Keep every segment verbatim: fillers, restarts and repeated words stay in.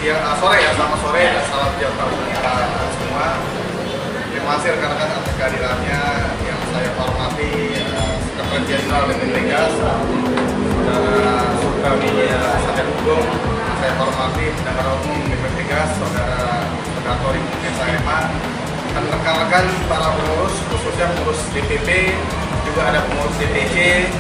siang, uh, sore ya, selamat sore dan salam sejahtera untuk kita semua. Terima kasih rekan-rekan atas kehadirannya yang saya hormati, uh, Sekretaris Jenderal B P T Gas, Saudara Sulkami Sadar Hukum, saya hormati Bendahara Umum B P T Gas, Saudara Sekretaris mungkin saya Pak, dan rekan-rekan para pengurus, khususnya pengurus D P P, juga ada pengurus D P C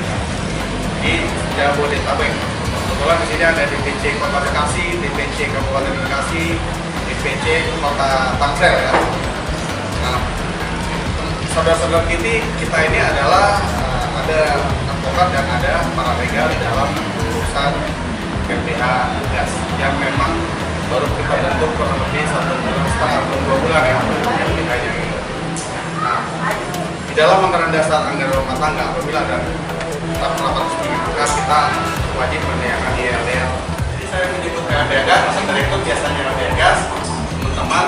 di Jabodetabek. Kebetulan di sini ada D P C Kota Bekasi, D P C Kabupaten Bekasi, D P C Kota Tangsel ya. Nah, saudara-saudara kita, kita ini adalah uh, ada advokat dan ada para legal dalam urusan P P H gas yang memang baru kita bentuk kurang lebih satu bulan setengah atau dua bulan ya yang kita ini. Nah, di dalam anggaran dasar anggaran rumah tangga apabila ada delapan ratus ribu maka kita wajib menyediakan I L D R. Jadi saya menyebut I L D R gas, masing direktur biasanya I L D R gas, teman-teman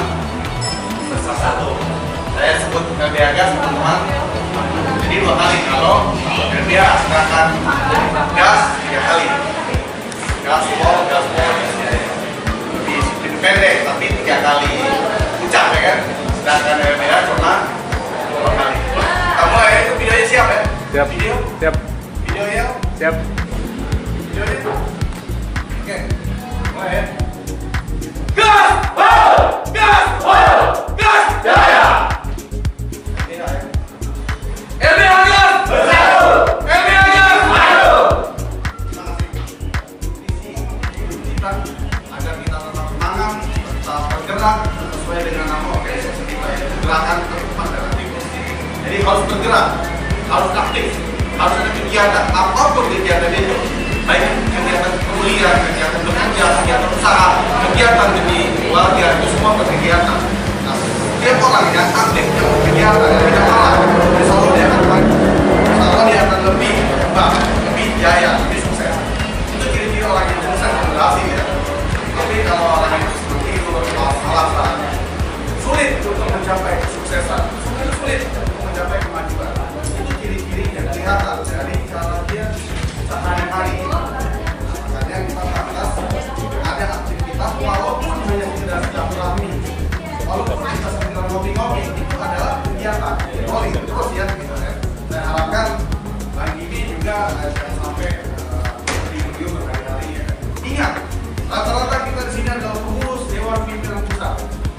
besar satu. Saya sebut I L D R gas teman-teman. Jadi dua kali kalau dia sedangkan gas tiga kali. Gas pol, gas pol, lebih pendek tapi tiga kali ucap ya kan. Sedangkan I L D R cuma dua kali. Kamu ya itu videonya siap ya? Siap. Video? Siap. Video ya? Siap. Video ya? Oke. Mulai ya. Gas! Oil! Gas! Oil! Gas! Jaya! Tidak ya. L B H Gas! Bersatu! L B H Gas! Maju! Terima kasih. Visi kita agar kita tetap semangat, tetap bergerak sesuai dengan nama organisasi kita. Gerakan terdepan dan aktif. Jadi harus bergerak, harus aktif, harus ada kegiatan. Apapun kegiatan itu, baik kegiatan kuliah, kegiatan bekerja, kegiatan usaha, kegiatan demi keluarga itu semua berkegiatan. Nah, setiap orang yang aktif, yang berkegiatan, yang tidak kalah, insya Allah dia akan maju. Insya Allah dia akan lebih baik, lebih jaya, lebih sukses. Itu ciri-ciri orang yang sukses dan berhasil ya. Tapi kalau orang yang seperti itu malas-malasan, sulit untuk mencapai kesuksesan, sulit sulit untuk mencapai kemajuan. Itu ciri-ciri yang kelihatan dari cara dia sehari-hari. Makanya kita pantas ada aktivitas walaupun hanya sekedar silaturahmi, walaupun kita sekedar ngopi-ngopi, itu adalah kegiatan. Rolling terus ya gitu ya. Saya harapkan Bang Gini juga jangan sampai video berkali-kali ya. Ingat, rata-rata kita di sini adalah pengurus Dewan Pimpinan Pusat.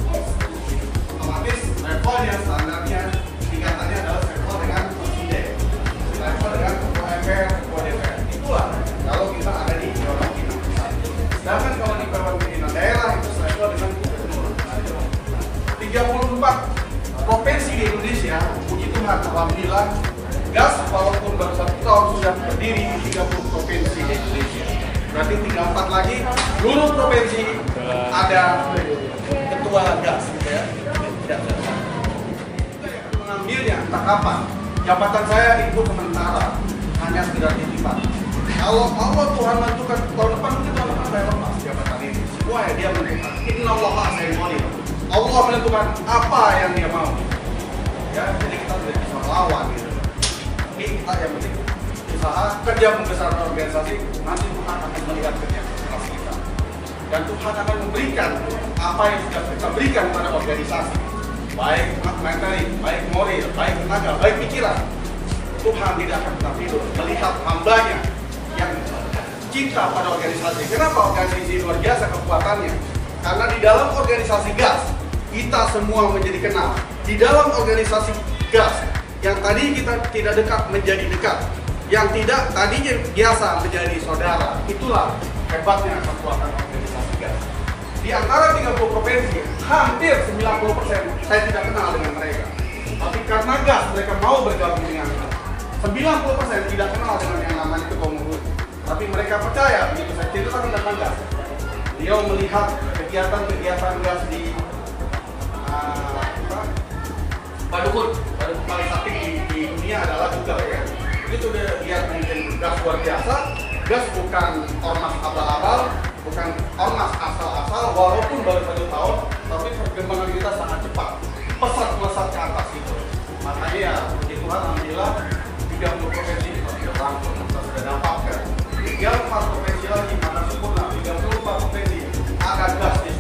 Otomatis levelnya, standarnya, tingkatannya adalah level dengan presiden, level dengan ketua M P R, ketua D P R. Itulah kalau kita ada di Dewan Pimpinan Pusat. Sedangkan kalau di Dewan Pimpinan Daerah itu level dengan gubernur. tiga puluh empat provinsi di Indonesia, puji Tuhan, alhamdulillah, gas walaupun baru satu tahun sudah berdiri di tiga puluh provinsi di Indonesia. Berarti tinggal empat lagi, seluruh provinsi ada ketua gas, gitu ya. Tidak mengambilnya entah kapan. Jabatan saya itu sementara, hanya sekedar titipan. Kalau Allah Tuhan menentukan tahun depan, mungkin tahun depan saya lepas jabatan ini. Semua ya dia menentukan. Inna Allah saya mau. Allah menentukan apa yang dia mau. Ya, jadi kita tidak bisa melawan gitu. Ini kita yang penting usaha kerja membesarkan organisasi, nanti Tuhan akan melihat kerja keras kita. Dan Tuhan akan memberikan apa yang sudah kita berikan kepada organisasi, baik materi, baik moral, baik tenaga, baik pikiran. Tuhan tidak akan pernah tidur melihat hambanya yang cinta pada organisasi. Kenapa organisasi luar biasa kekuatannya? Karena di dalam organisasi gas kita semua menjadi kenal. Di dalam organisasi gas yang tadi kita tidak dekat menjadi dekat, yang tidak tadinya biasa menjadi saudara. Itulah hebatnya kekuatan organisasi gas. Di antara tiga puluh provinsi, hampir sembilan puluh persen saya tidak kenal dengan mereka. Tapi karena gas mereka mau bergabung dengan kita. sembilan puluh persen tidak kenal dengan yang namanya ketua umum. Tapi mereka percaya begitu saya ceritakan tentang gas. Dia melihat kegiatan-kegiatan gas di uh, Padukun, Padukun paling aktif di, di dunia adalah Google ya. Itu udah lihat mungkin gas luar biasa. Gas bukan ormas abal-abal, bukan ormas asal-asal, walaupun baru satu tahun, tapi perkembangan kita sangat cepat, pesat melesat ke atas itu. Makanya ya, puji Tuhan, alhamdulillah, tiga puluh provinsi kita sudah rangkum, kita sudah dapatkan. Tinggal empat provinsi lagi, mana sempurna, tiga puluh empat provinsi ada gas di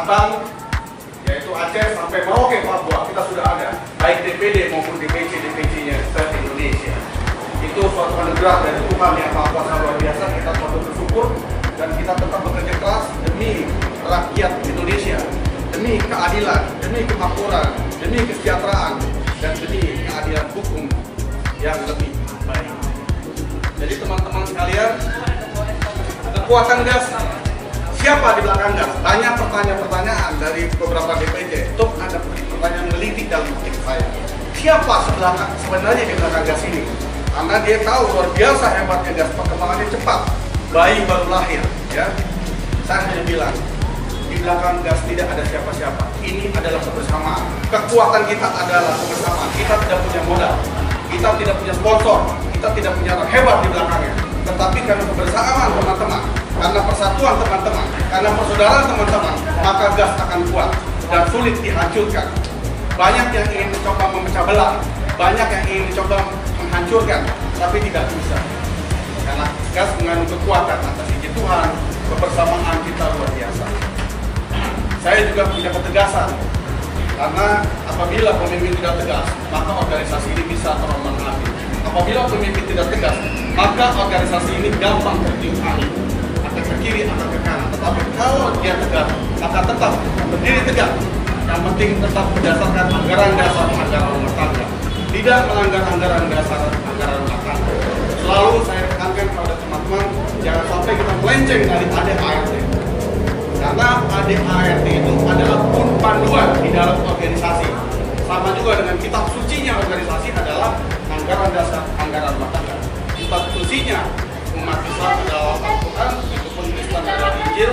Sabang, yaitu Aceh sampai Merauke, Papua, kita sudah ada, baik D P D maupun D P C D P C-nya se-Indonesia. Itu suatu anugerah dari Tuhan yang Maha Kuasa luar biasa. Kita patut bersyukur dan kita tetap bekerja keras demi rakyat Indonesia, demi keadilan, demi kemakmuran, demi kesejahteraan, dan demi keadilan hukum yang lebih baik. Jadi teman-teman sekalian, kekuatan gas, siapa di belakang gas? Banyak pertanyaan-pertanyaan dari beberapa D P C. Itu ada pertanyaan menelitik dalam pikiran saya. Siapa sebelah, sebenarnya di belakang gas ini? Karena dia tahu luar biasa hebatnya gas, perkembangannya cepat. Bayi baru lahir, ya. Saya hanya bilang, di belakang gas tidak ada siapa-siapa. Ini adalah kebersamaan. Kekuatan kita adalah kebersamaan. Kita tidak punya modal, kita tidak punya sponsor, kita tidak punya orang hebat di belakangnya. Tetapi karena kebersamaan teman-teman, karena persatuan teman-teman, karena persaudaraan teman-teman, maka gas akan kuat dan sulit dihancurkan. Banyak yang ingin mencoba memecah belah, banyak yang ingin mencoba menghancurkan, tapi tidak bisa. Karena gas mengandung kekuatan atas izin Tuhan, kebersamaan kita luar biasa. Saya juga punya ketegasan, karena apabila pemimpin tidak tegas, maka organisasi ini bisa terombang-ambing. Apabila pemimpin tidak tegas, maka organisasi ini gampang tertiup angin, akan ke kiri, akan ke kanan. Tetapi kalau dia tegas, maka tetap berdiri tegak. Yang penting tetap berdasarkan anggaran dasar anggaran rumah tangga, tidak melanggar anggaran dasar anggaran rumah tangga. Selalu saya tekankan kepada teman-teman, jangan sampai kita melenceng dari A D A R T. Karena A D A R T itu adalah pun panduan di dalam organisasi. Sama juga dengan kitab sucinya organisasi adalah anggaran dasar anggaran rumah tangga. Kitab sucinya umat Islam adalah Al-Quran, itu pun Kristen adalah Injil,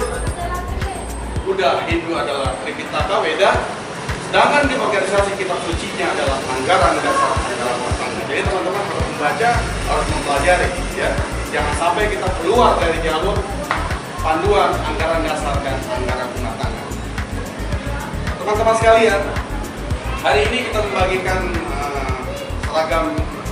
Buddha, Hindu adalah Tripitaka, Weda. Sedangkan di organisasi kitab sucinya adalah anggaran dasar anggaran rumah tangga. Jadi teman-teman harus membaca, harus mempelajari, ya. Jangan sampai kita keluar dari jalur panduan anggaran dasar dan anggaran rumah tangga. Teman-teman sekalian, hari ini kita membagikan uh, seragam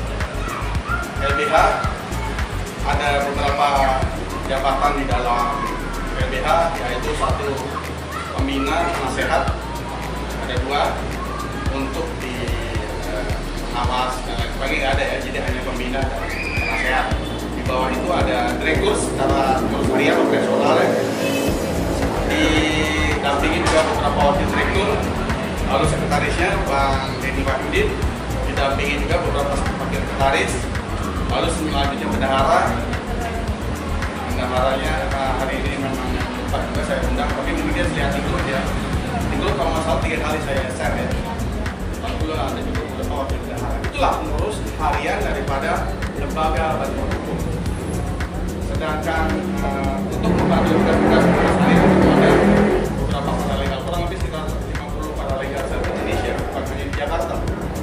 L B H. Ada beberapa jabatan di dalam L B H, yaitu satu pembina nasihat, ada dua untuk di uh, pengawas dan lain sebagainya ada ya, jadi hanya pembina dan nasihat. Di bawah itu ada direktur secara harian operasional ya. Didampingi juga beberapa wakil direktur, lalu sekretarisnya Bang Denny Wahyudin, didampingi juga beberapa wakil sekretaris, lalu selanjutnya bendahara. Bendaharanya nah, hari ini memang lupa juga saya undang, tapi mungkin dia lihat itu aja. Itu kalau nggak salah tiga kali saya share ya. Lalu ada juga beberapa wakil bendahara. Itulah pengurus harian daripada lembaga bantuan hukum. Sedangkan uh, untuk membantu tugas-tugas harian itu ada beberapa paralegal, kurang lebih sekitar lima puluh paralegal se-Indonesia, bukan hanya di Jakarta.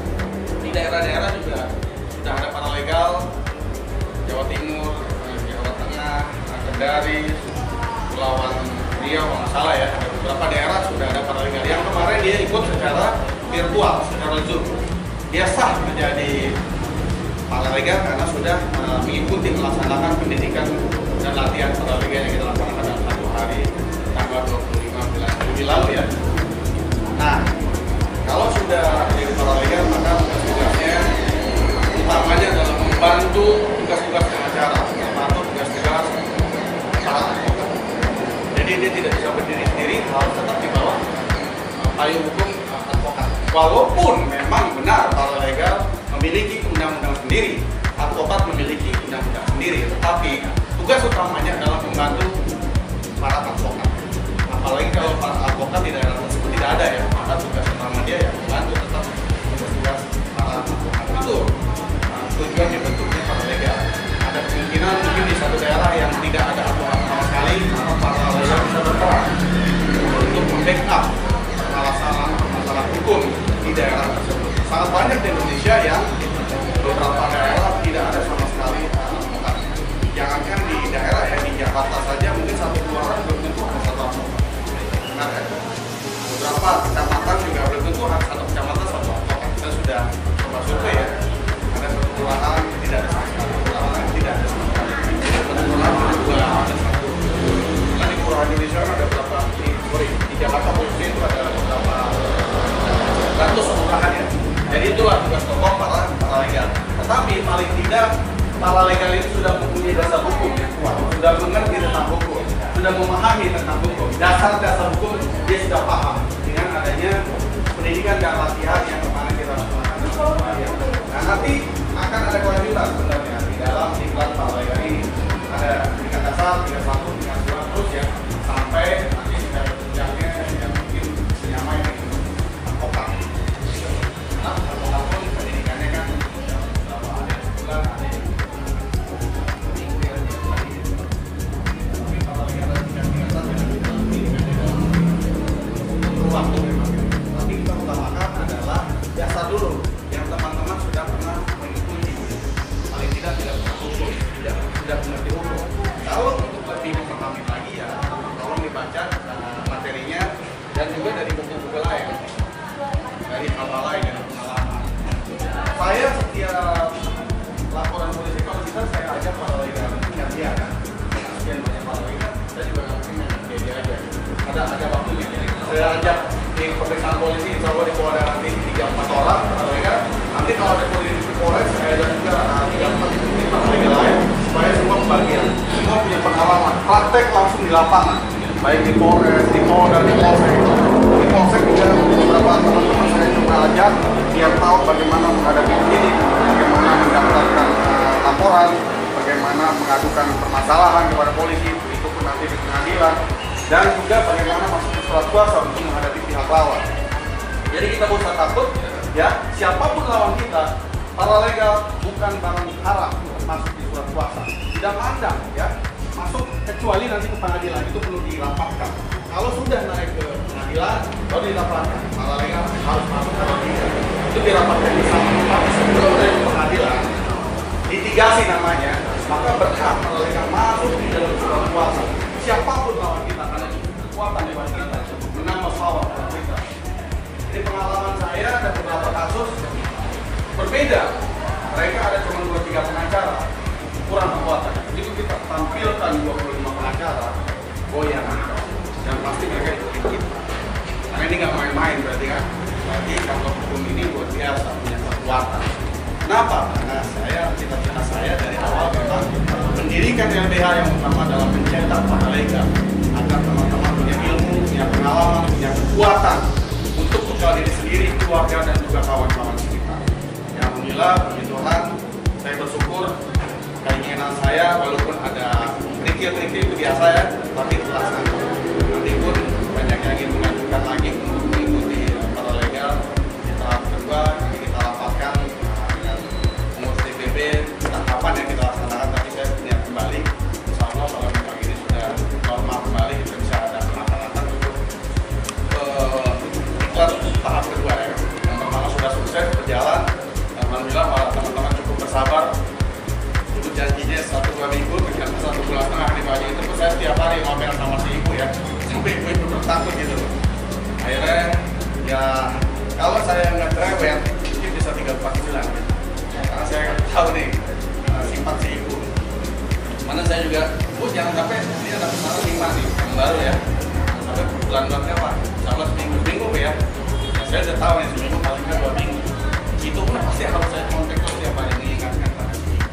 Di daerah-daerah juga sudah ada paralegal, Jawa Timur, Jawa Tengah, Kendari, Kepulauan Riau, kalau nggak salah ya, ada beberapa daerah sudah ada paralegal. Yang kemarin dia ikut secara virtual, secara Zoom. Dia sah menjadi paralegal karena sudah uh, mengikuti melaksanakan pendidikan dan latihan paralegal yang kita laksanakan dalam satu hari tanggal dua puluh lima bulan Juli lalu ya. Nah, kalau sudah jadi paralegal maka tugas-tugasnya utamanya adalah membantu tugas-tugas pengacara, membantu tugas-tugas para advokat. Jadi dia tidak bisa berdiri sendiri, harus tetap di bawah payung hukum advokat. Walaupun memang benar paralegal memiliki undang-undang sendiri, advokat memiliki undang-undang sendiri, tetapi tugas utamanya adalah membantu para advokat. Apalagi kalau para advokat di daerah tersebut tidak ada ya, maka tugas utama dia ya membantu tetap tugas-tugas para advokat. Itu nah, tujuan dibentuknya paralegal. Ada kemungkinan mungkin di satu daerah yang tidak ada advokat sama sekali, maka paralegal bisa berperan untuk membackup masalah-masalah hukum di daerah tersebut. Sangat banyak di Indonesia yang beberapa daerah tidak ada sama sekali advokat. Jangankan di daerah ya, di Jakarta saja mungkin satu dua orang belum tentu ada satu advokat. Benar kan? Beberapa kecamatan juga belum tentu ada satu kecamatan satu advokat. Kita sudah coba survei ya. Ada satu kelurahan tidak ada sama sekali, kelurahan tidak ada sama sekali. Satu kelurahan ada dua, ada satu. Nah di kelurahan Indonesia ada berapa? Di, sorry, di Jakarta tugas pokok para paralegal. Tetapi paling tidak paralegal itu sudah mempunyai dasar hukum yang kuat, sudah mengerti tentang hukum, sudah memahami tentang hukum, dasar-dasar hukum dia sudah paham dengan adanya pendidikan dan latihan yang kemarin kita lakukan. Nah, nanti akan ada kelanjutan sebenarnya di dalam iklan paralegal ini. Ada tingkat dasar, tingkat satu, tingkat dua, terus ya sampai nanti tingkat jenjangnya yang mungkin senyamai dengan advokat. Nah, advokat pun pendidikannya kan berapa ada yang bulan, ada yang minggu ya, tapi paralegal ada tingkat satu dan tingkat pendidikannya dalam waktu memang. Tapi kita utamakan adalah dasar dulu yang teman-teman sudah pernah mengikuti, paling tidak tidak pernah hukum, tidak tidak mengerti hukum. Kalau untuk lebih memahami lagi ya, tolong dibaca uh, materinya dan juga dari buku-buku lain, dari hal-hal lain dan pengalaman. Saya setiap laporan polisi kalau bisa saya ajak paralegal ingat dia kan, sekian banyak paralegal, saya juga nggak mungkin dia dia aja. Ada ada waktunya. Saya ajak di pemeriksaan polisi, insya Allah di Polda nanti tiga empat orang paralegal. Nanti kalau ada polisi di Polres, saya ajak juga tiga empat paralegal lain supaya semua kebagian, semua punya pengalaman, praktek langsung di lapangan, baik di Polres, di Polda, di Polsek. Di Polsek juga beberapa teman-teman saya coba ajak biar tahu bagaimana menghadapi ini, bagaimana mendaftarkan uh, laporan, bagaimana mengadukan permasalahan kepada polisi, itu pun nanti di pengadilan, dan juga bagaimana masuk ke surat kuasa untuk menghadapi pihak lawan. Jadi kita tidak usah takut, ya siapapun lawan kita, paralegal bukan barang haram masuk di surat kuasa, tidak mandang ya masuk kecuali nanti ke pengadilan itu perlu dirapatkan. Kalau sudah naik ke pengadilan baru dirapatkan, paralegal harus masuk atau tidak itu dirapatkan di sana. Tapi sebelum dari pengadilan litigasi namanya, maka berhak paralegal masuk di dalam surat kuasa. Siapapun lawan kita karena kekuatan dewan kita menang masalah kita. Jadi pengalaman saya ada beberapa kasus berbeda. Mereka ada cuma dua tiga pengacara, kurang kekuatan. Itu kita tampilkan dua puluh lima pengacara, goyang. Dan pasti mereka ikutin kita. Karena ini nggak main-main berarti kan. Berarti kantor hukum ini luar biasa, punya kekuatan. Kenapa? Karena saya, cita-cita saya dari awal memang mendirikan L B H yang utama dalam mencetak paralegal agar teman-teman punya ilmu, punya pengalaman, punya kekuatan untuk bekal diri sendiri, keluarga dan juga kawan-kawan sekitar. Ya, alhamdulillah, puji Tuhan, saya bersyukur keinginan saya walaupun ada trikil-trikil itu biasa ya, tapi terlaksana. Nanti pun banyak yang ingin mengajukan lagi untuk mengikuti paralegal di tahap kedua, kita rapatkan dengan pengurus D P B, tahapan yang kita laksanakan. Tapi saya punya kembali, insya Allah kalau memang ini sudah normal kembali, kita bisa ada penata-penata untuk uh, iklan tahap kedua ya. Yang pertama sudah sukses berjalan, alhamdulillah para teman-teman cukup bersabar. Dulu janjinya satu dua minggu, ternyata satu bulan setengah di baju itu saya setiap hari ngomel sama si ibu ya, sampai ibu itu bertakut gitu. Akhirnya ya kalau saya nggak cerewet mungkin bisa tiga empat bulan gitu. Karena saya tahu nih sifat si ibu. Mana saya juga, bu jangan sampai ini ada pesanan lima nih yang baru ya, sampai bulan-bulannya pak, sama seminggu-minggu ya. Ya saya udah tahu nih seminggu paling nggak dua minggu. Itu pun pasti harus saya kontak terus tiap hari mengingatkan pada si ibu.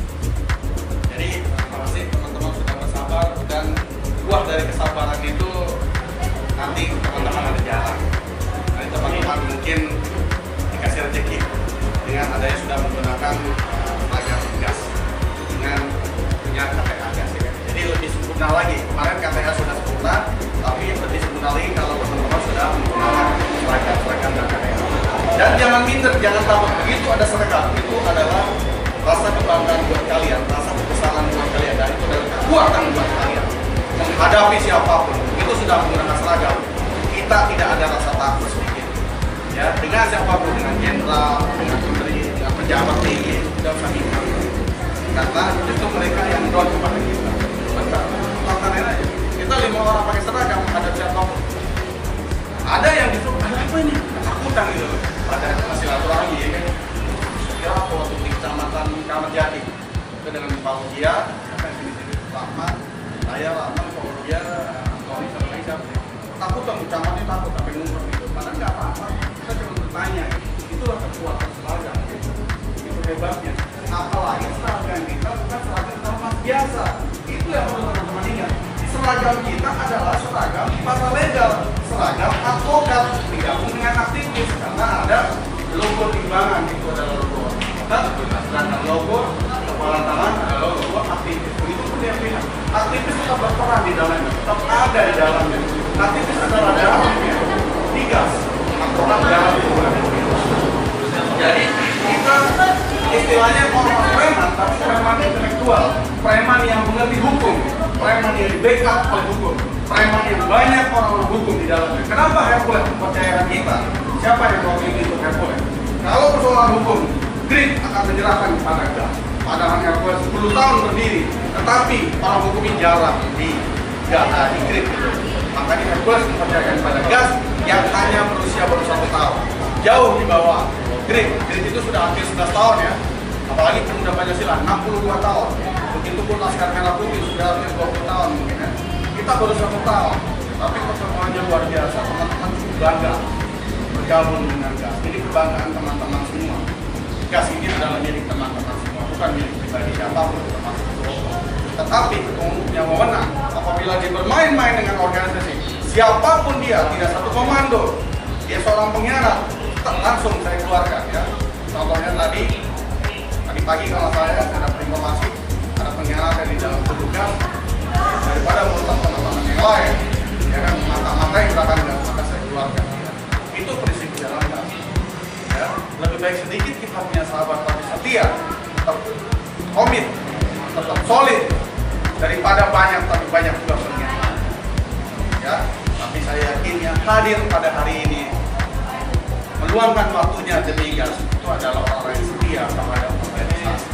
Jadi pasti teman-teman sudah bersabar dan buah dari kesabaran itu nanti teman-teman ada jalan. Nanti teman-teman mungkin dikasih rezeki dengan adanya sudah menggunakan seragam gas dengan punya K T A gas ya. Jadi lebih sempurna lagi. Kemarin K T A sudah sempurna, tapi lebih sempurna lagi kalau teman-teman sudah menggunakan seragam-seragam dan K T A. Dan jangan minder, jangan takut. Begitu ada seragam, itu adalah rasa kebanggaan buat kalian, rasa kebesaran buat kalian, dan itu adalah kekuatan buat kalian menghadapi siapapun. Itu sudah menggunakan seragam, kita tidak ada rasa takut sedikit. Ya, dengan siapapun, dengan jenderal, dengan menteri, dengan pejabat tinggi, tidak usah minder. Karena itu mereka yang doa kepada kita. Betul, lakukan aja. Kita lima orang pakai seragam menghadapi siapapun. Ada yang justru ada apa ini? Ketakutan gitu. Ada masih silaturahmi ya kan. Kira apa waktu di kecamatan Kramat Jati itu dengan Pak Ugia, kan sini-sini lama, saya lama Pak Ugia, Tony sama Aisyah. Ketakutan kecamatan takut tapi ngumpet gitu. Padahal nggak apa-apa. Kita cuma bertanya. Itulah kekuatan seragam. hebatnya. Apalagi seragam kita bukan seragam ormas biasa. Itu yang perlu teman-teman ingat. Seragam kita adalah seragam paralegal, seragam advokat digabung dengan aktivis karena ada logo timbangan, itu adalah logo advokat, sedangkan logo kepala tangan adalah logo aktivis. Begitu pun yang pihak aktivis tetap berperan di dalamnya, tetap ada di dalamnya. Aktivis adalah dalamnya tigas, aktorat dalam hubungan. Jadi kita istilahnya orang preman, tapi preman intelektual, preman yang mengerti hukum, preman yang di backup oleh hukum, preman yang banyak orang-orang hukum di dalamnya. Kenapa Hercules mempercayakan kita? Siapa yang mau ini untuk Hercules? Kalau persoalan hukum, Greek akan menyerahkan kepada Gas. Padahal Hercules sepuluh tahun berdiri, tetapi orang hukum ini jarang di Gas, di Greek. Makanya Hercules mempercayakan kepada Gas yang hanya berusia baru satu tahun, jauh di bawah Greek. Greek itu sudah hampir sebelas tahun ya, apalagi pemuda Pancasila enam puluh dua tahun. Begitu pun Laskar Merah Putih sudah hampir dua puluh tahun mungkin ya. Kita baru satu tahun, tapi pertemuannya luar biasa. Teman-teman cukup bangga bergabung dengan Gas. Ini kebanggaan teman-teman semua. Gas ini adalah milik teman-teman semua, bukan milik pribadi siapapun, termasuk ketua umum. Tetapi ketua umum punya wewenang apabila dia bermain-main dengan organisasi, siapapun dia, tidak satu komando, dia seorang pengkhianat, langsung saya keluarkan ya. Contohnya tadi tadi pagi kalau saya dapat informasi ada pengkhianatan di dalam tugas, daripada merusak teman-teman yang lain ya kan, mata-mata yang belakang Gas, maka saya keluarkan ya. Itu prinsip di dalam Gas ya. Lebih baik sedikit kita punya sahabat tapi setia, tetap komit, tetap solid, daripada banyak tapi banyak juga pengkhianat ya. Tapi saya yakin yang hadir pada hari ini meluangkan waktunya demi Gas itu adalah orang yang setia terhadap organisasi.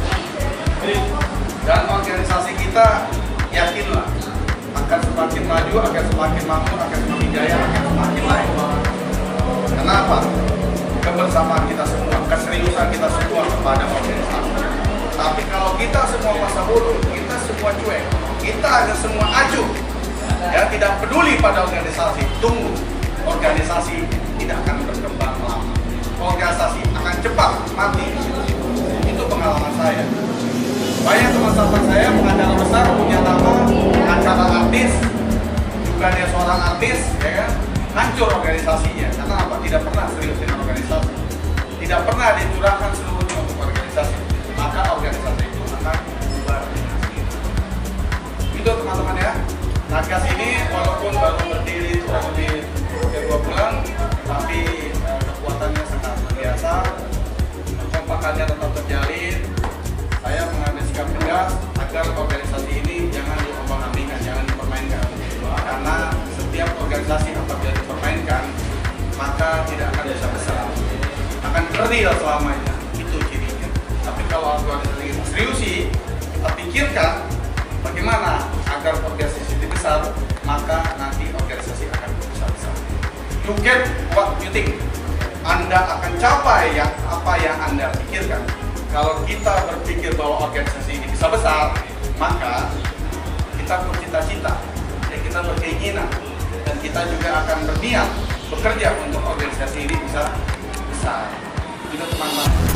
Dan organisasi kita yakinlah akan semakin maju, akan semakin makmur, akan semakin jaya, akan semakin lain. Kenapa? Kebersamaan kita semua, keseriusan kita semua kepada organisasi. Tapi kalau kita semua masa bodoh, kita semua cuek, kita hanya semua acuh, ya tidak peduli pada organisasi, tunggu, organisasi tidak akan berkembang lama. Organisasi akan cepat mati. Itu pengalaman saya. Banyak teman-teman saya pengacara besar punya nama acara artis, juga dia seorang artis, ya kan? Hancur organisasinya. Karena apa? Tidak pernah serius dengan organisasi. Tidak pernah dicurahkan seluruhnya untuk organisasi. Maka organisasi itu akan bubar dengan sendiri. Itu teman-teman ya. Nah, Gas ini walaupun baru berdiri kurang lebih dua bulan, tapi eh, kekuatannya sangat luar biasa, kekompakannya tetap terjalin. Saya mengambil sikap tegas agar organisasi ini jangan diombang-ambingkan, jangan dipermainkan. Karena setiap organisasi apabila dipermainkan, maka tidak akan bisa besar, akan kerdil selamanya. Itu cirinya. Tapi kalau organisasi kita seriusi, kita pikirkan bagaimana agar organisasi ini besar, maka nanti organisasi akan besar-besar. You get what you think. Anda akan capai yang apa yang Anda pikirkan. Kalau kita berpikir bahwa organisasi ini bisa besar, maka kita bercita-cita, ya kita berkeinginan, dan kita juga akan berniat bekerja untuk organisasi ini bisa besar. Itu teman-teman.